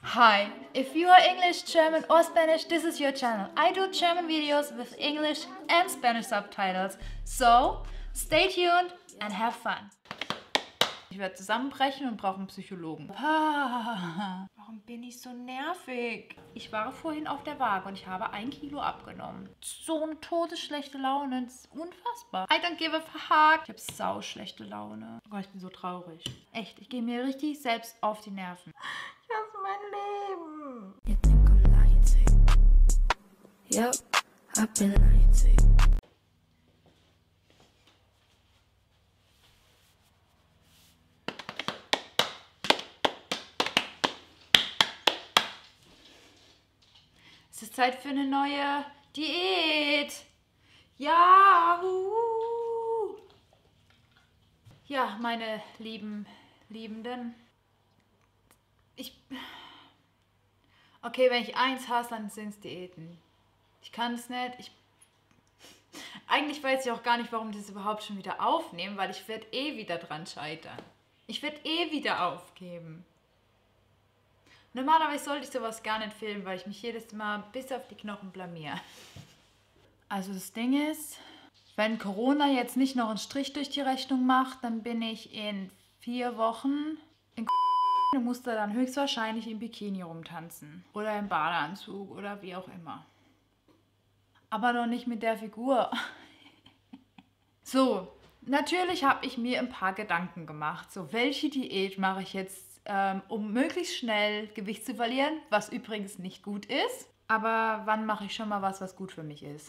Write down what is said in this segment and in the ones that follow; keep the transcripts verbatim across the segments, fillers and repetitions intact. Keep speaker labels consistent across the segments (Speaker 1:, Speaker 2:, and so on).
Speaker 1: Hi, if you are English, German or Spanish, this is your channel. I do German videos with English and Spanish subtitles. So, stay tuned and have fun. Ich werde zusammenbrechen und brauche einen Psychologen. Ah, warum bin ich so nervig? Ich war vorhin auf der Waage und ich habe ein Kilo abgenommen. So eine todesschlechte Laune, das ist unfassbar. I don't give a fuck. Ich habe sau schlechte Laune. Oh, ich bin so traurig. Echt, ich gehe mir richtig selbst auf die Nerven. Ich hasse mein Leben.
Speaker 2: You think I'm lying to you? Yep, I've been lying to you.
Speaker 1: Es ist Zeit für eine neue Diät. Ja, uh. Ja, meine lieben Liebenden. Ich. Okay, wenn ich eins hasse, dann sind es Diäten. Ich kann es nicht. Ich. Eigentlich weiß ich auch gar nicht, warum die es überhaupt schon wieder aufnehmen, weil ich werde eh wieder dran scheitern. Ich werde eh wieder aufgeben. Normalerweise sollte ich sowas gar nicht filmen, weil ich mich jedes Mal bis auf die Knochen blamiere. Also das Ding ist, wenn Corona jetzt nicht noch einen Strich durch die Rechnung macht, dann bin ich in vier Wochen in und muss da dann höchstwahrscheinlich im Bikini rumtanzen. Oder im Badeanzug oder wie auch immer. Aber noch nicht mit der Figur. So, natürlich habe ich mir ein paar Gedanken gemacht. So, welche Diät mache ich jetzt, ähm, um möglichst schnell Gewicht zu verlieren, was übrigens nicht gut ist. Aber wann mache ich schon mal was, was gut für mich ist?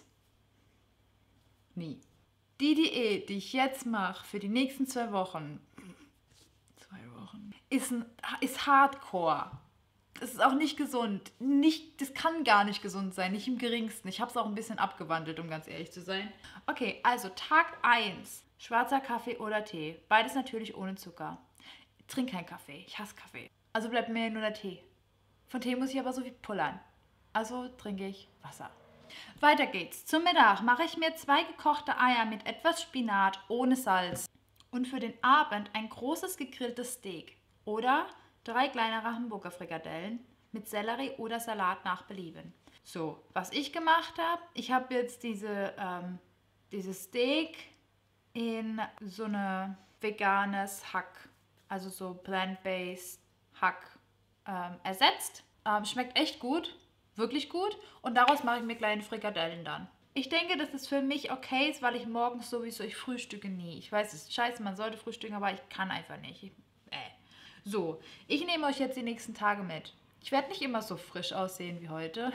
Speaker 1: Nie. Die Diät, die ich jetzt mache für die nächsten zwei Wochen, zwei Wochen, ist, ein, ist Hardcore. Das ist auch nicht gesund. Nicht, das kann gar nicht gesund sein, nicht im geringsten. Ich habe es auch ein bisschen abgewandelt, um ganz ehrlich zu sein. Okay, also Tag eins. Schwarzer Kaffee oder Tee. Beides natürlich ohne Zucker. Ich trinke keinen Kaffee. Ich hasse Kaffee. Also bleibt mir nur der Tee. Von Tee muss ich aber so viel pullern. Also trinke ich Wasser. Weiter geht's. Zum Mittag mache ich mir zwei gekochte Eier mit etwas Spinat ohne Salz. Und für den Abend ein großes gegrilltes Steak. Oder drei kleinere Hamburger-Frikadellen mit Sellerie oder Salat nach Belieben. So, was ich gemacht habe, ich habe jetzt diese, ähm, dieses Steak in so eine veganes Hack, also so plant-based Hack ähm, ersetzt. Ähm, schmeckt echt gut, wirklich gut. Und daraus mache ich mir kleine Frikadellen dann. Ich denke, dass es für mich okay ist, weil ich morgens sowieso, ich frühstücke nie. Ich weiß, es ist scheiße, man sollte frühstücken, aber ich kann einfach nicht. Ich, äh. So, ich nehme euch jetzt die nächsten Tage mit. Ich werde nicht immer so frisch aussehen wie heute.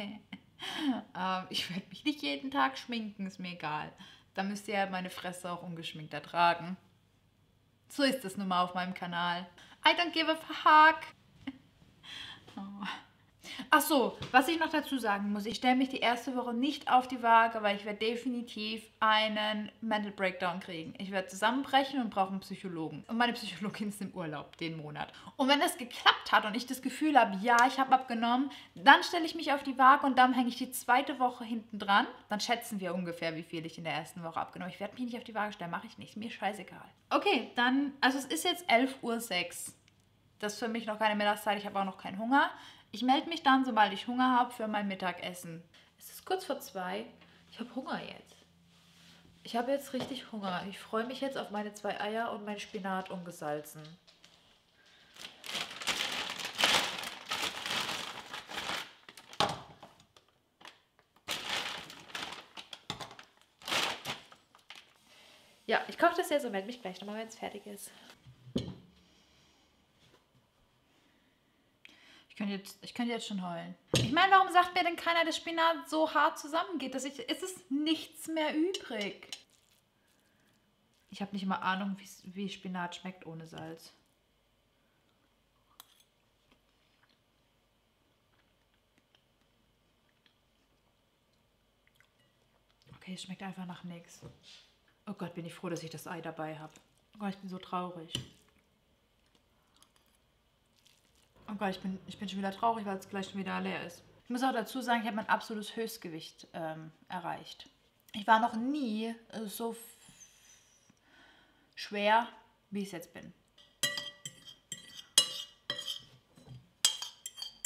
Speaker 1: ähm, ich werde mich nicht jeden Tag schminken, ist mir egal. Da müsst ihr ja meine Fresse auch ungeschminkt ertragen. So ist es nun mal auf meinem Kanal. I don't give a fuck. Oh. Ach so, was ich noch dazu sagen muss, ich stelle mich die erste Woche nicht auf die Waage, weil ich werde definitiv einen Mental Breakdown kriegen. Ich werde zusammenbrechen und brauche einen Psychologen. Und meine Psychologin ist im Urlaub den Monat. Und wenn das geklappt hat und ich das Gefühl habe, ja, ich habe abgenommen, dann stelle ich mich auf die Waage und dann hänge ich die zweite Woche hinten dran. Dann schätzen wir ungefähr, wie viel ich in der ersten Woche abgenommen habe. Ich werde mich nicht auf die Waage stellen, mache ich nicht. Mir scheißegal. Okay, dann, also es ist jetzt elf Uhr sechs. Das ist für mich noch keine Mittagszeit, ich habe auch noch keinen Hunger. Ich melde mich dann, sobald ich Hunger habe, für mein Mittagessen. Es ist kurz vor zwei. Ich habe Hunger jetzt. Ich habe jetzt richtig Hunger. Ich freue mich jetzt auf meine zwei Eier und mein Spinat ungesalzen. Ja, ich koche das jetzt und melde mich gleich nochmal, wenn es fertig ist. Ich könnte jetzt, ich könnte jetzt schon heulen. Ich meine, warum sagt mir denn keiner, dass Spinat so hart zusammengeht, dass ich, es ist nichts mehr übrig. Ich habe nicht mal Ahnung, wie Spinat schmeckt ohne Salz. Okay, es schmeckt einfach nach nichts. Oh Gott, bin ich froh, dass ich das Ei dabei habe. Oh Gott, ich bin so traurig. Oh Gott, ich bin, ich bin schon wieder traurig, weil es gleich schon wieder leer ist. Ich muss auch dazu sagen, ich habe mein absolutes Höchstgewicht ähm, erreicht. Ich war noch nie äh, so schwer, wie ich es jetzt bin.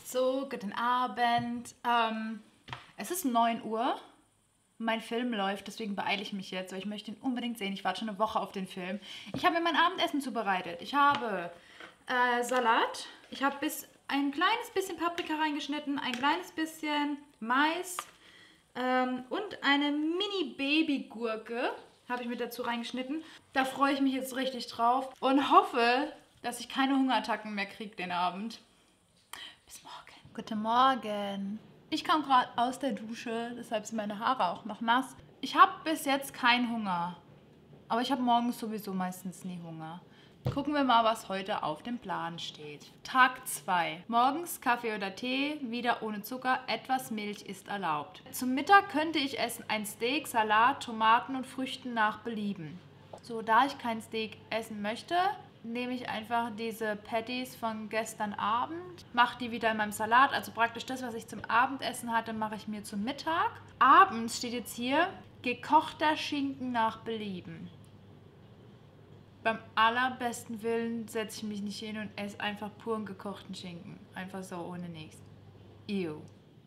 Speaker 1: So, guten Abend. Ähm, es ist neun Uhr. Mein Film läuft, deswegen beeile ich mich jetzt, weil ich möchte ihn unbedingt sehen. Ich warte schon eine Woche auf den Film. Ich habe mir mein Abendessen zubereitet. Ich habe äh, Salat. Ich habe bis ein kleines bisschen Paprika reingeschnitten, ein kleines bisschen Mais ähm, und eine Mini-Baby-Gurke habe ich mit dazu reingeschnitten. Da freue ich mich jetzt richtig drauf und hoffe, dass ich keine Hungerattacken mehr kriege den Abend. Bis morgen. Guten Morgen. Ich kam gerade aus der Dusche, deshalb sind meine Haare auch noch nass. Ich habe bis jetzt keinen Hunger, aber ich habe morgens sowieso meistens nie Hunger. Gucken wir mal, was heute auf dem Plan steht. Tag zwei. Morgens Kaffee oder Tee, wieder ohne Zucker, etwas Milch ist erlaubt. Zum Mittag könnte ich essen ein Steak, Salat, Tomaten und Früchten nach Belieben. So, da ich kein Steak essen möchte, nehme ich einfach diese Patties von gestern Abend, mache die wieder in meinem Salat, also praktisch das, was ich zum Abendessen hatte, mache ich mir zum Mittag. Abends steht jetzt hier, gekochter Schinken nach Belieben. Beim allerbesten Willen setze ich mich nicht hin und esse einfach puren gekochten Schinken. Einfach so, ohne nichts. Ew.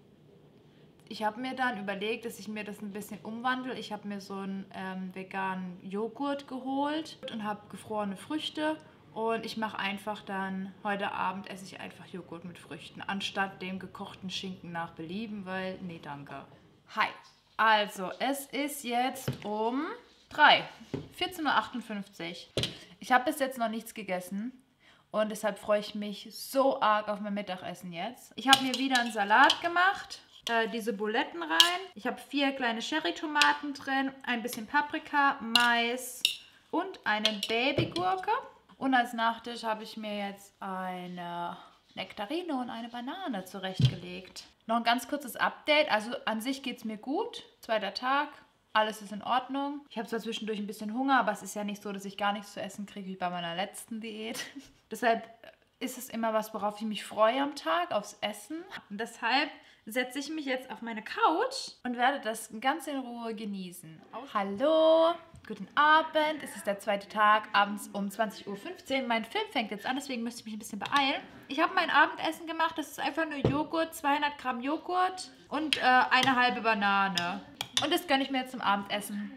Speaker 1: Ich habe mir dann überlegt, dass ich mir das ein bisschen umwandle. Ich habe mir so einen ähm, veganen Joghurt geholt und habe gefrorene Früchte. Und ich mache einfach dann, heute Abend esse ich einfach Joghurt mit Früchten, anstatt dem gekochten Schinken nach Belieben, weil, nee, danke. Hi, also es ist jetzt um drei, vierzehn Uhr achtundfünfzig. Ich habe bis jetzt noch nichts gegessen und deshalb freue ich mich so arg auf mein Mittagessen jetzt. Ich habe mir wieder einen Salat gemacht, äh, diese Buletten rein. Ich habe vier kleine Cherrytomaten drin, ein bisschen Paprika, Mais und eine Babygurke. Und als Nachtisch habe ich mir jetzt eine Nektarine und eine Banane zurechtgelegt. Noch ein ganz kurzes Update. Also an sich geht es mir gut. Zweiter Tag. Alles ist in Ordnung. Ich habe zwar zwischendurch ein bisschen Hunger, aber es ist ja nicht so, dass ich gar nichts zu essen kriege wie bei meiner letzten Diät. Deshalb ist es immer was, worauf ich mich freue am Tag, aufs Essen. Und deshalb setze ich mich jetzt auf meine Couch und werde das ganz in Ruhe genießen. Hallo, guten Abend. Es ist der zweite Tag, abends um zwanzig Uhr fünfzehn. Mein Film fängt jetzt an, deswegen müsste ich mich ein bisschen beeilen. Ich habe mein Abendessen gemacht. Das ist einfach nur Joghurt, zweihundert Gramm Joghurt und äh, eine halbe Banane. Und das gönne ich mir jetzt zum Abendessen.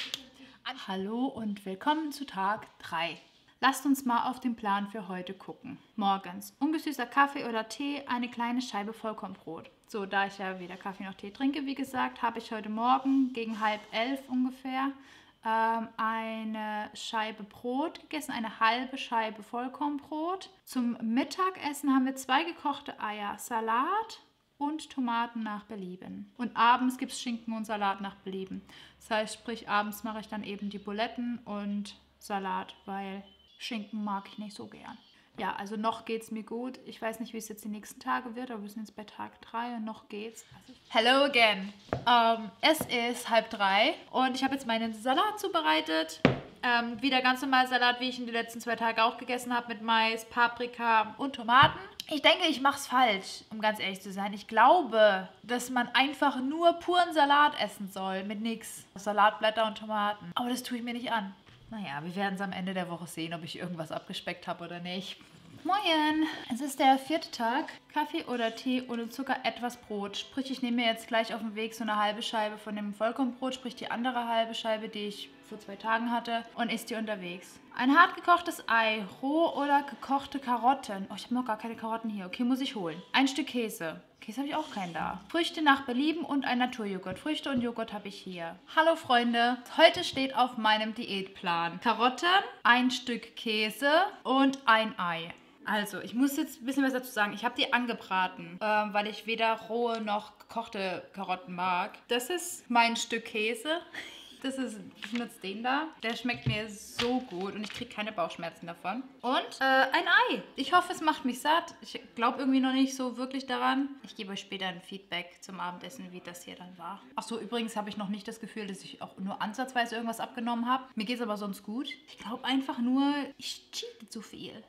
Speaker 1: Hallo und willkommen zu Tag drei. Lasst uns mal auf den Plan für heute gucken. Morgens ungesüßter Kaffee oder Tee, eine kleine Scheibe Vollkornbrot. So, da ich ja weder Kaffee noch Tee trinke, wie gesagt, habe ich heute Morgen gegen halb elf ungefähr ähm, eine Scheibe Brot gegessen, eine halbe Scheibe Vollkornbrot. Zum Mittagessen haben wir zwei gekochte Eier, Salat und Tomaten nach Belieben. Und abends gibt es Schinken und Salat nach Belieben. Das heißt, sprich, abends mache ich dann eben die Buletten und Salat, weil Schinken mag ich nicht so gern. Ja, also noch geht's mir gut. Ich weiß nicht, wie es jetzt die nächsten Tage wird, aber wir sind jetzt bei Tag drei und noch geht's. Hello again. Um, es ist halb drei und ich habe jetzt meinen Salat zubereitet. Ähm, wieder ganz normal Salat, wie ich ihn die letzten zwei Tage auch gegessen habe, mit Mais, Paprika und Tomaten. Ich denke, ich mache es falsch, um ganz ehrlich zu sein. Ich glaube, dass man einfach nur puren Salat essen soll, mit nichts. Salatblätter und Tomaten. Aber das tue ich mir nicht an. Naja, wir werden es am Ende der Woche sehen, ob ich irgendwas abgespeckt habe oder nicht. Moin! Es ist der vierte Tag. Kaffee oder Tee ohne Zucker, etwas Brot. Sprich, ich nehme mir jetzt gleich auf dem Weg so eine halbe Scheibe von dem Vollkornbrot, sprich die andere halbe Scheibe, die ich vor zwei Tagen hatte, und esse die unterwegs. Ein hart gekochtes Ei, roh oder gekochte Karotten. Oh, ich habe noch gar keine Karotten hier. Okay, muss ich holen. Ein Stück Käse. Käse habe ich auch keinen da. Früchte nach Belieben und ein Naturjoghurt. Früchte und Joghurt habe ich hier. Hallo Freunde, heute steht auf meinem Diätplan Karotten, ein Stück Käse und ein Ei. Also, ich muss jetzt ein bisschen was dazu sagen. Ich habe die angebraten, ähm, weil ich weder rohe noch gekochte Karotten mag. Das ist mein Stück Käse. Das ist, ich benutze den da. Der schmeckt mir so gut und ich kriege keine Bauchschmerzen davon. Und äh, ein Ei. Ich hoffe, es macht mich satt. Ich glaube irgendwie noch nicht so wirklich daran. Ich gebe euch später ein Feedback zum Abendessen, wie das hier dann war. Achso, übrigens habe ich noch nicht das Gefühl, dass ich auch nur ansatzweise irgendwas abgenommen habe. Mir geht es aber sonst gut. Ich glaube einfach nur, ich cheate zu viel.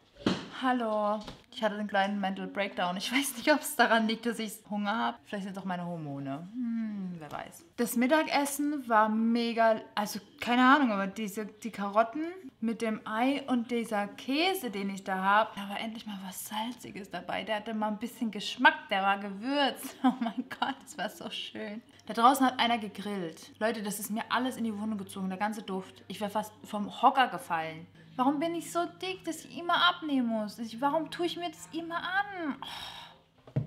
Speaker 1: Hallo. Ich hatte einen kleinen Mental Breakdown. Ich weiß nicht, ob es daran liegt, dass ich Hunger habe. Vielleicht sind es auch meine Hormone. Hm, wer weiß. Das Mittagessen war mega, also keine Ahnung, aber diese, die Karotten mit dem Ei und dieser Käse, den ich da habe, da war endlich mal was Salziges dabei. Der hatte mal ein bisschen Geschmack, der war gewürzt. Oh mein Gott, das war so schön. Da draußen hat einer gegrillt. Leute, das ist mir alles in die Wohnung gezogen, der ganze Duft. Ich wäre fast vom Hocker gefallen. Warum bin ich so dick, dass ich immer abnehmen muss? Ich, warum tue ich mir das immer an? Oh.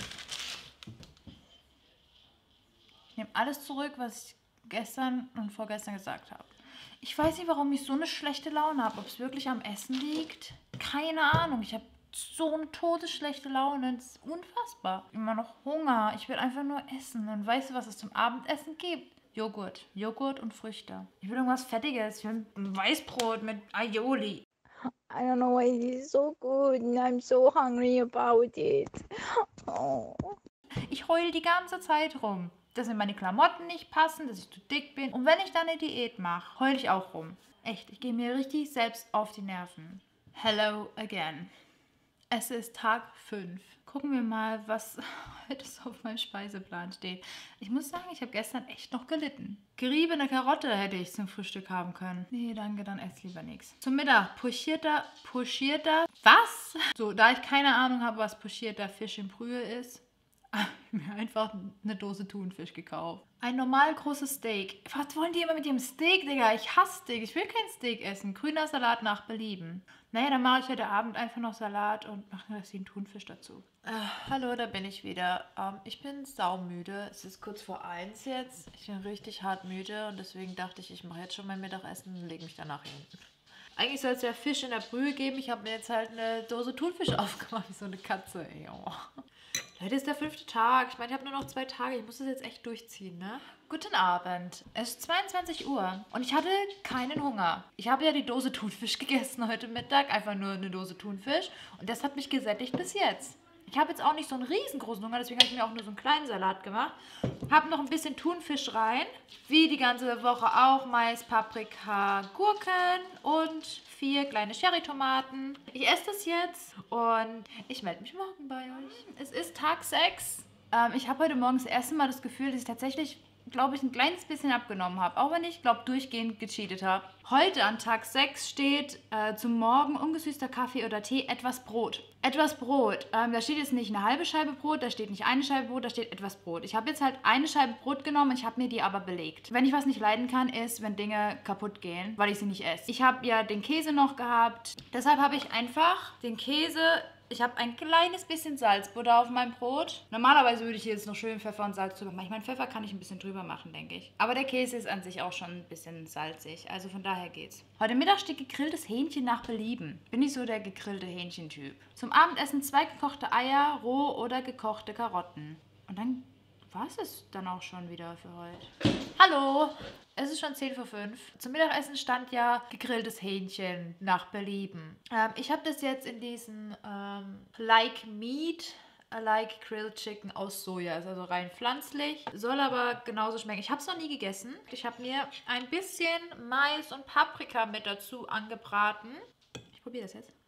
Speaker 1: Ich nehme alles zurück, was ich gestern und vorgestern gesagt habe. Ich weiß nicht, warum ich so eine schlechte Laune habe. Ob es wirklich am Essen liegt? Keine Ahnung. Ich habe so eine todesschlechte Laune. Das ist unfassbar. Immer noch Hunger. Ich will einfach nur essen. Und weißt du, was es zum Abendessen gibt? Joghurt. Joghurt und Früchte. Ich will irgendwas Fettiges. Ich will ein Weißbrot mit Aioli.
Speaker 3: I don't know why it is so good and I'm so hungry about it. Oh.
Speaker 1: Ich heule die ganze Zeit rum, dass mir meine Klamotten nicht passen, dass ich zu dick bin. Und wenn ich dann eine Diät mache, heule ich auch rum. Echt, ich gehe mir richtig selbst auf die Nerven. Hello again. Es ist Tag fünf. Gucken wir mal, was heute so auf meinem Speiseplan steht. Ich muss sagen, ich habe gestern echt noch gelitten. Geriebene Karotte hätte ich zum Frühstück haben können. Nee, danke, dann ess lieber nichts. Zum Mittag pochierter, pochierter, was? So, da ich keine Ahnung habe, was pochierter Fisch in Brühe ist, habe ich mir einfach eine Dose Thunfisch gekauft. Ein normal großes Steak. Was wollen die immer mit ihrem Steak, Digga? Ich hasse Steak. Ich will kein Steak essen. Grüner Salat nach Belieben. Naja, dann mache ich heute Abend einfach noch Salat und mache mir den Thunfisch dazu. Äh, hallo, da bin ich wieder. Ähm, ich bin saumüde. Es ist kurz vor eins jetzt. Ich bin richtig hart müde und deswegen dachte ich, ich mache jetzt schon mein Mittagessen und lege mich danach hin. Eigentlich soll es ja Fisch in der Brühe geben. Ich habe mir jetzt halt eine Dose Thunfisch aufgemacht, wie so eine Katze. Ey, oh. Heute ist der fünfte Tag. Ich meine, ich habe nur noch zwei Tage. Ich muss das jetzt echt durchziehen, ne? Guten Abend. Es ist zweiundzwanzig Uhr und ich hatte keinen Hunger. Ich habe ja die Dose Thunfisch gegessen heute Mittag. Einfach nur eine Dose Thunfisch. Und das hat mich gesättigt bis jetzt. Ich habe jetzt auch nicht so einen riesengroßen Hunger, deswegen habe ich mir auch nur so einen kleinen Salat gemacht. Habe noch ein bisschen Thunfisch rein, wie die ganze Woche auch. Mais, Paprika, Gurken und vier kleine Cherrytomaten. Ich esse das jetzt und ich melde mich morgen bei euch. Es ist Tag sechs. Ähm, ich habe heute Morgen das erste Mal das Gefühl, dass ich tatsächlich, glaube ich, ein kleines bisschen abgenommen habe. Auch wenn ich, glaube durchgehend gecheatet habe. Heute an Tag sechs steht äh, zum Morgen ungesüßter Kaffee oder Tee, etwas Brot. Etwas Brot. Ähm, da steht jetzt nicht eine halbe Scheibe Brot, da steht nicht eine Scheibe Brot, da steht etwas Brot. Ich habe jetzt halt eine Scheibe Brot genommen und ich habe mir die aber belegt. Wenn ich was nicht leiden kann, ist, wenn Dinge kaputt gehen, weil ich sie nicht esse. Ich habe ja den Käse noch gehabt. Deshalb habe ich einfach den Käse... Ich habe ein kleines bisschen Salzbutter auf meinem Brot. Normalerweise würde ich hier jetzt noch schön Pfeffer und Salz drüber machen. Ich meine, Pfeffer kann ich ein bisschen drüber machen, denke ich. Aber der Käse ist an sich auch schon ein bisschen salzig. Also von daher geht's. Heute Mittag steht gegrilltes Hähnchen nach Belieben. Bin ich so der gegrillte Hähnchentyp. Zum Abendessen zwei gekochte Eier, roh oder gekochte Karotten. Und dann war es dann auch schon wieder für heute. Hallo! Es ist schon zehn vor fünf. Zum Mittagessen stand ja gegrilltes Hähnchen nach Belieben. Ähm, ich habe das jetzt in diesen ähm, Like Meat, Like Grilled Chicken aus Soja. Ist also rein pflanzlich. Soll aber genauso schmecken. Ich habe es noch nie gegessen. Ich habe mir ein bisschen Mais und Paprika mit dazu angebraten. Ich probiere das jetzt.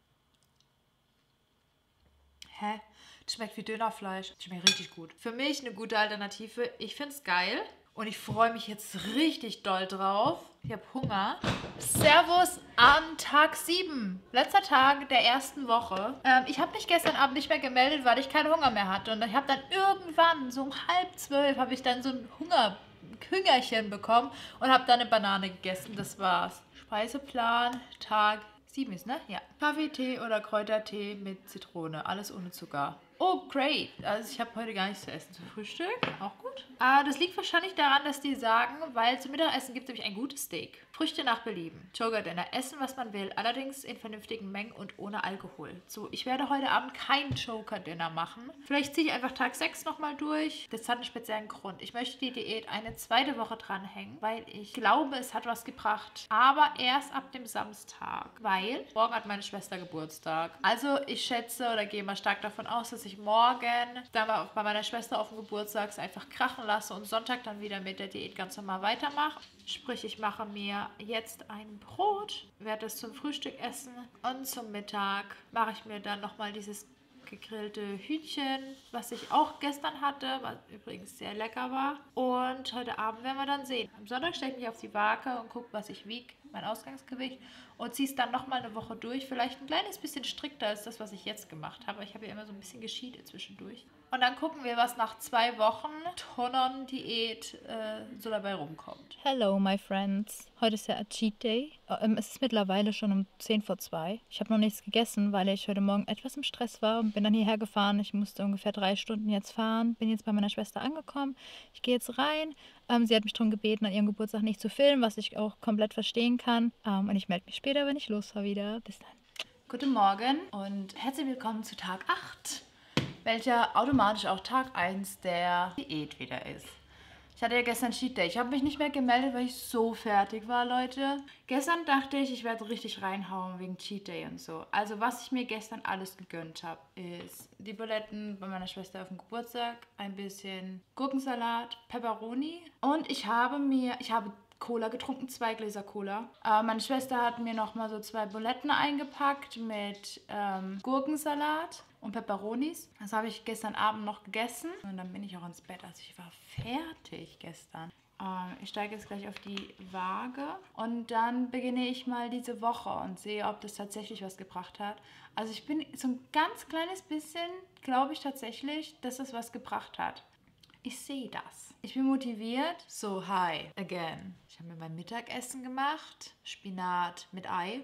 Speaker 1: Hä? Das schmeckt wie Dönerfleisch. Das schmeckt richtig gut. Für mich eine gute Alternative. Ich finde es geil. Und ich freue mich jetzt richtig doll drauf. Ich habe Hunger. Servus an Tag sieben. Letzter Tag der ersten Woche. Ähm, ich habe mich gestern Abend nicht mehr gemeldet, weil ich keinen Hunger mehr hatte. Und ich habe dann irgendwann, so um halb zwölf, habe ich dann so ein Hunger, Hüngerchen bekommen und habe dann eine Banane gegessen. Das war's. Speiseplan Tag sieben ist, ne? Ja. Kaffee, Tee oder Kräutertee mit Zitrone. Alles ohne Zucker. Oh, great. Also ich habe heute gar nichts zu essen zum Frühstück. Auch gut. Ah, das liegt wahrscheinlich daran, dass die sagen, weil zum Mittagessen gibt es nämlich ein gutes Steak. Früchte nach Belieben. Joker Dinner. Essen, was man will. Allerdings in vernünftigen Mengen und ohne Alkohol. So, ich werde heute Abend kein Joker Dinner machen. Vielleicht ziehe ich einfach Tag sechs nochmal durch. Das hat einen speziellen Grund. Ich möchte die Diät eine zweite Woche dranhängen, weil ich glaube, es hat was gebracht. Aber erst ab dem Samstag. Weil morgen hat meine Schwester Geburtstag. Also ich schätze oder gehe mal stark davon aus, dass ich ich morgen dann bei meiner Schwester auf dem Geburtstag einfach krachen lasse und Sonntag dann wieder mit der Diät ganz normal weitermache. Sprich, ich mache mir jetzt ein Brot, werde es zum Frühstück essen und zum Mittag mache ich mir dann nochmal dieses gegrillte Hühnchen, was ich auch gestern hatte, was übrigens sehr lecker war. Und heute Abend werden wir dann sehen. Am Sonntag stelle ich mich auf die Waage und gucke, was ich wiege, mein Ausgangsgewicht, und ziehe es dann nochmal eine Woche durch. Vielleicht ein kleines bisschen strikter als das, was ich jetzt gemacht habe. Ich habe ja immer so ein bisschen gecheatet zwischendurch. Und dann gucken wir, was nach zwei Wochen Tonnen-Diät äh, so dabei rumkommt.
Speaker 4: Hello, my friends. Heute ist ja ein Cheat Day. Ähm, es ist mittlerweile schon um zehn vor zwei. Ich habe noch nichts gegessen, weil ich heute Morgen etwas im Stress war und bin dann hierher gefahren. Ich musste ungefähr drei Stunden jetzt fahren. Bin jetzt bei meiner Schwester angekommen. Ich gehe jetzt rein. Ähm, sie hat mich darum gebeten, an ihrem Geburtstag nicht zu filmen, was ich auch komplett verstehen kann. Ähm, und ich melde mich später, wenn ich losfahre wieder. Bis dann.
Speaker 1: Guten Morgen und herzlich willkommen zu Tag acht, welcher automatisch auch Tag eins der Diät wieder ist. Ich hatte ja gestern Cheat Day. Ich habe mich nicht mehr gemeldet, weil ich so fertig war, Leute. Gestern dachte ich, ich werde richtig reinhauen wegen Cheat Day und so. Also was ich mir gestern alles gegönnt habe, ist die Buletten bei meiner Schwester auf dem Geburtstag, ein bisschen Gurkensalat, Pepperoni und ich habe mir, ich habe Cola getrunken, zwei Gläser Cola. Äh, meine Schwester hat mir nochmal so zwei Buletten eingepackt mit ähm, Gurkensalat und Pepperonis. Das habe ich gestern Abend noch gegessen und dann bin ich auch ins Bett. Also ich war fertig gestern. Ähm, ich steige jetzt gleich auf die Waage und dann beginne ich mal diese Woche und sehe, ob das tatsächlich was gebracht hat. Also ich bin so ein ganz kleines bisschen, glaube ich tatsächlich, dass das was gebracht hat. Ich sehe das. Ich bin motiviert. So, hi, again. Ich habe mir mein Mittagessen gemacht. Spinat mit Ei.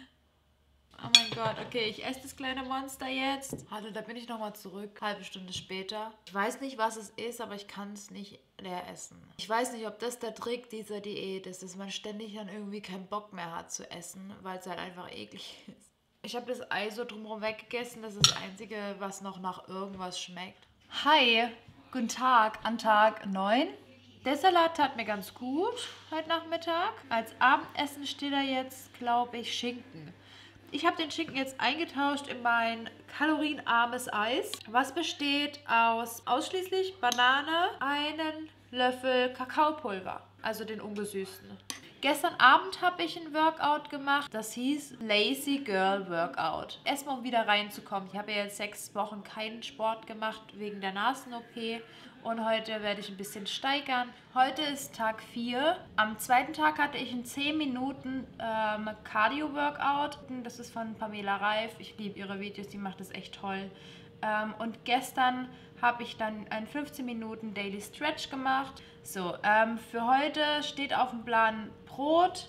Speaker 1: Oh mein Gott, okay, ich esse das kleine Monster jetzt. Warte, da bin ich nochmal zurück. Halbe Stunde später. Ich weiß nicht, was es ist, aber ich kann es nicht leer essen. Ich weiß nicht, ob das der Trick dieser Diät ist, dass man ständig dann irgendwie keinen Bock mehr hat zu essen, weil es halt einfach eklig ist. Ich habe das Ei so drumherum weggegessen. Das ist das Einzige, was noch nach irgendwas schmeckt. Hi! Guten Tag an Tag neun. Der Salat tat mir ganz gut heute Nachmittag. Als Abendessen steht da jetzt, glaube ich, Schinken. Ich habe den Schinken jetzt eingetauscht in mein kalorienarmes Eis, was besteht aus ausschließlich Banane, einen Löffel Kakaopulver, also den ungesüßten. Gestern Abend habe ich ein Workout gemacht, das hieß Lazy Girl Workout. Erstmal, um wieder reinzukommen. Ich habe ja jetzt sechs Wochen keinen Sport gemacht wegen der Nasen-O P und heute werde ich ein bisschen steigern. Heute ist Tag vier. Am zweiten Tag hatte ich ein zehn Minuten ähm, Cardio-Workout. Das ist von Pamela Reif. Ich liebe ihre Videos, die macht das echt toll. Ähm, und gestern habe ich dann einen fünfzehn Minuten Daily Stretch gemacht. So, ähm, für heute steht auf dem Plan Brot.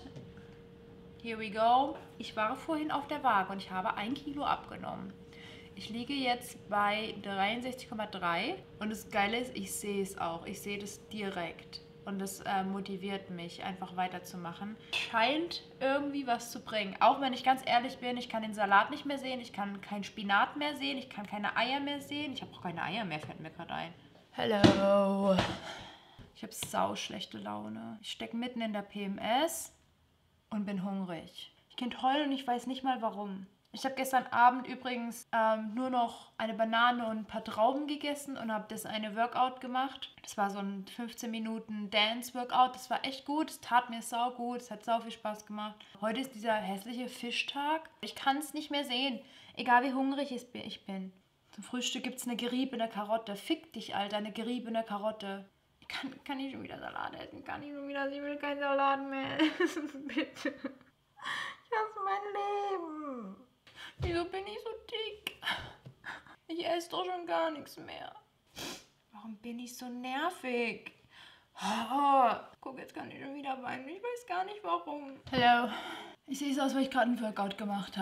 Speaker 1: Here we go. Ich war vorhin auf der Waage und ich habe ein Kilo abgenommen. Ich liege jetzt bei dreiundsechzig Komma drei und das Geile ist, ich sehe es auch. Ich sehe das direkt. Und das äh, motiviert mich, einfach weiterzumachen. Scheint irgendwie was zu bringen. Auch wenn ich ganz ehrlich bin, ich kann den Salat nicht mehr sehen, ich kann keinen Spinat mehr sehen, ich kann keine Eier mehr sehen. Ich habe auch keine Eier mehr, fällt mir gerade ein. Hello. Ich habe sau schlechte Laune. Ich stecke mitten in der P M S und bin hungrig. Ich könnte heulen und ich weiß nicht mal warum. Ich habe gestern Abend übrigens ähm, nur noch eine Banane und ein paar Trauben gegessen und habe das eine Workout gemacht. Das war so ein fünfzehn Minuten Dance-Workout. Das war echt gut. Es tat mir sau gut. Es hat sau viel Spaß gemacht. Heute ist dieser hässliche Fischtag. Ich kann es nicht mehr sehen. Egal wie hungrig ich bin. Zum Frühstück gibt es eine geriebene Karotte. Fick dich, Alter. Eine geriebene Karotte. Ich kann, kann ich schon wieder Salat essen? Kann ich schon wieder? Ich will keinen Salat mehr. Bitte. Ich hasse mein Leben. Wieso bin ich so dick? Ich esse doch schon gar nichts mehr. Warum bin ich so nervig? Oh, guck, jetzt kann ich schon wieder weinen. Ich weiß gar nicht warum. Hallo. Ich sehe es aus, weil ich gerade einen Workout gemacht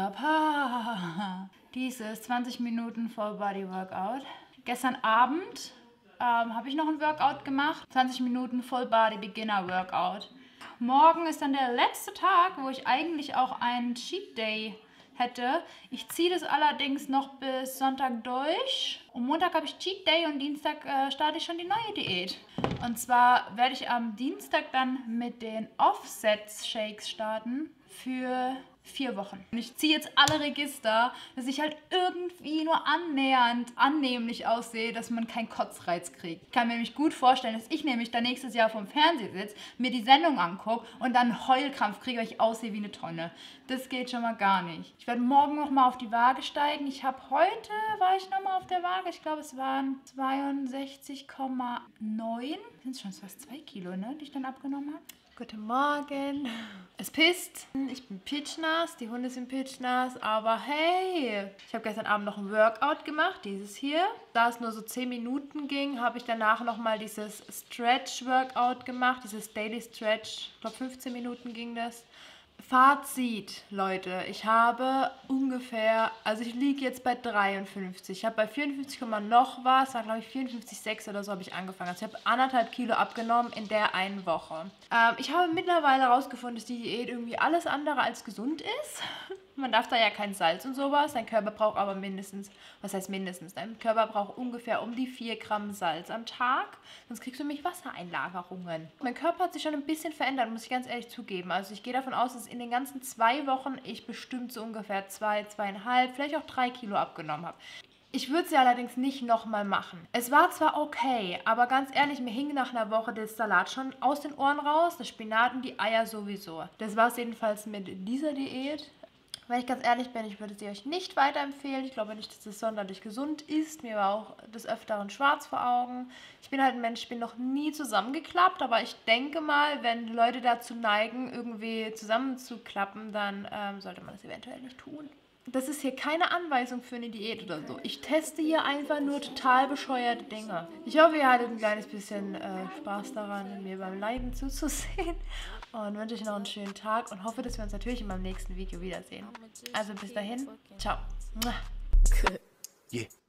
Speaker 1: habe. Dieses zwanzig Minuten Full Body Workout. Gestern Abend ähm, habe ich noch ein Workout gemacht. zwanzig Minuten Full Body Beginner Workout. Morgen ist dann der letzte Tag, wo ich eigentlich auch einen Cheat Day hätte. Ich ziehe das allerdings noch bis Sonntag durch. Und Montag habe ich Cheat Day und Dienstag äh, starte ich schon die neue Diät. Und zwar werde ich am Dienstag dann mit den Offsets Shakes starten für Vier Wochen. Und ich ziehe jetzt alle Register, dass ich halt irgendwie nur annähernd annehmlich aussehe, dass man keinen Kotzreiz kriegt. Ich kann mir nämlich gut vorstellen, dass ich nämlich dann nächstes Jahr vorm Fernseher sitze, mir die Sendung angucke und dann einen Heulkrampf kriege, weil ich aussehe wie eine Tonne. Das geht schon mal gar nicht. Ich werde morgen noch mal auf die Waage steigen. Ich habe heute, war ich noch mal auf der Waage, ich glaube es waren zweiundsechzig Komma neun. Sind schon fast zwei Kilo, ne, die ich dann abgenommen habe.
Speaker 5: Guten Morgen. Es pisst. Ich bin pitchnass, die Hunde sind pitchnass, aber hey, ich habe gestern Abend noch ein Workout gemacht, dieses hier. Da es nur so zehn Minuten ging, habe ich danach nochmal dieses Stretch-Workout gemacht, dieses Daily Stretch. Ich glaube fünfzehn Minuten ging das. Fazit, Leute, ich habe ungefähr, also ich liege jetzt bei dreiundfünfzig. Ich habe bei vierundfünfzig, noch was, war glaube ich vierundfünfzig Komma sechs oder so habe ich angefangen. Also ich habe anderthalb Kilo abgenommen in der einen Woche. Ähm, ich habe mittlerweile herausgefunden, dass die Diät irgendwie alles andere als gesund ist. Man darf da ja kein Salz und sowas. Dein Körper braucht aber mindestens, was heißt mindestens? Dein Körper braucht ungefähr um die vier Gramm Salz am Tag. Sonst kriegst du nämlich Wassereinlagerungen. Mein Körper hat sich schon ein bisschen verändert, muss ich ganz ehrlich zugeben. Also ich gehe davon aus, dass in den ganzen zwei Wochen ich bestimmt so ungefähr zwei, zweieinhalb, vielleicht auch drei Kilo abgenommen habe. Ich würde es ja allerdings nicht nochmal machen. Es war zwar okay, aber ganz ehrlich, mir hing nach einer Woche der Salat schon aus den Ohren raus, der Spinat und die Eier sowieso. Das war es jedenfalls mit dieser Diät. Wenn ich ganz ehrlich bin, ich würde sie euch nicht weiterempfehlen. Ich glaube nicht, dass es sonderlich gesund ist. Mir war auch des Öfteren schwarz vor Augen. Ich bin halt ein Mensch, ich bin noch nie zusammengeklappt, aber ich denke mal, wenn Leute dazu neigen, irgendwie zusammenzuklappen, dann ähm, sollte man das eventuell nicht tun. Das ist hier keine Anweisung für eine Diät oder so. Ich teste hier einfach nur total bescheuerte Dinge. Ich hoffe, ihr hattet ein kleines bisschen äh, Spaß daran, mir beim Leiden zuzusehen. Und wünsche euch noch einen schönen Tag und hoffe, dass wir uns natürlich in meinem nächsten Video wiedersehen. Also bis dahin, ciao.
Speaker 6: Yeah.